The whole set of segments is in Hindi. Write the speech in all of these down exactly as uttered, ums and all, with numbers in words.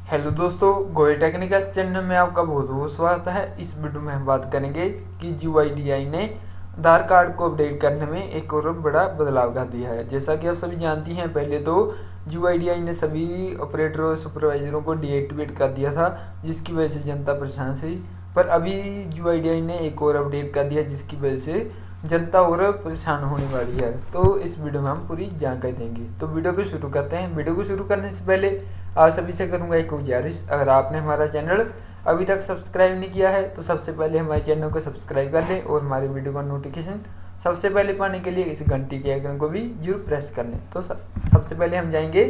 हेलो दोस्तों, गोयल टेक्निकल चैनल में आपका बहुत बहुत स्वागत है। इस वीडियो में हम बात करेंगे कि यू आई डी आई ने आधार कार्ड को अपडेट करने में एक और बड़ा बदलाव कर दिया है। जैसा कि आप सभी जानती हैं, पहले तो यू आई डी आई ने सभी ऑपरेटरों और सुपरवाइजरों को डीएक्टिवेट कर दिया था, जिसकी वजह से जनता परेशान थी। पर अभी यू आई डी आई ने एक और अपडेट कर दिया, जिसकी वजह से जनता और परेशान होने वाली है। तो इस वीडियो में हम पूरी जानकारी देंगे। तो वीडियो को शुरू करते हैं। वीडियो को शुरू करने से पहले आप सभी से करूंगा एक गुजारिश, अगर आपने हमारा चैनल अभी तक सब्सक्राइब नहीं किया है तो सबसे पहले हमारे चैनल को सब्सक्राइब कर लें और हमारी वीडियो का नोटिफिकेशन सबसे पहले पाने के लिए इस घंटी के आइकन को भी जरूर प्रेस कर लें। तो सबसे पहले हम जाएंगे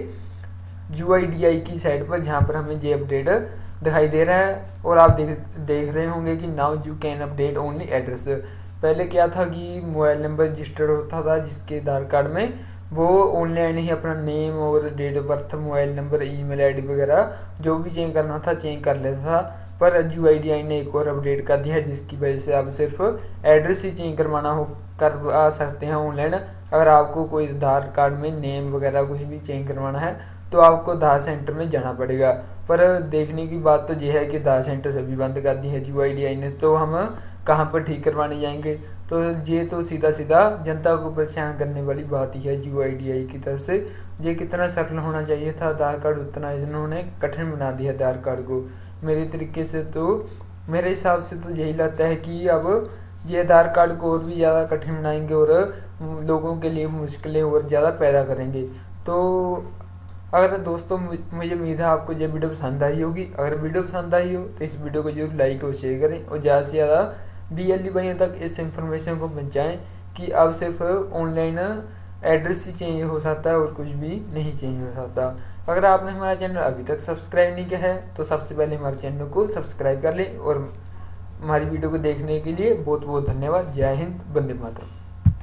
यू आई डी आई की साइट पर, जहाँ पर हमें ये अपडेट दिखाई दे रहा है और आप देख देख रहे होंगे कि now you can update only address. पहले क्या था कि मोबाइल नंबर रजिस्टर्ड होता था, जिसके आधार कार्ड में वो ऑनलाइन ही अपना नेम और date of birth, mobile number, email ID वगैरह जो भी चेंज करना था चेंज कर लेता था। पर यू आई डी आई ने एक और अपडेट कर दिया है, जिसकी वजह से आप सिर्फ एड्रेस ही चेंज करवाना हो करवा सकते हैं ऑनलाइन। अगर आपको कोई आधार कार्ड में नेम वगैरह कुछ भी चेंज करवाना है तो आपको आधार सेंटर में जाना पड़ेगा। पर देखने की बात तो यह है कि आधार सेंटर सभी बंद कर दी है यू आई डी आई ने, तो हम कहाँ पर ठीक करवाने जाएंगे? तो ये तो सीधा सीधा जनता को परेशान करने वाली बात ही है यू आई डी आई की तरफ से। ये कितना सरल होना चाहिए था आधार कार्ड, उतना इन्होंने कठिन बना दिया आधार कार्ड को। मेरे तरीके से तो मेरे हिसाब से तो यही लगता है कि अब ये आधार कार्ड को और भी ज़्यादा कठिन बनाएंगे और लोगों के लिए मुश्किलें और ज़्यादा पैदा करेंगे। तो अगर दोस्तों मुझे उम्मीद है आपको ये वीडियो पसंद आई होगी। अगर वीडियो पसंद आई हो तो इस वीडियो को जरूर लाइक और शेयर करें और ज़्यादा से ज़्यादा बी एल ई भाइयों तक इस इंफॉर्मेशन को पहुँचाएँ कि अब सिर्फ ऑनलाइन एड्रेस ही चेंज हो सकता है और कुछ भी नहीं चेंज हो सकता। अगर आपने हमारा चैनल अभी तक सब्सक्राइब नहीं किया है तो सबसे पहले हमारे चैनल को सब्सक्राइब कर लें और हमारी वीडियो को देखने के लिए बहुत बहुत धन्यवाद। जय हिंद, वंदे मातरम।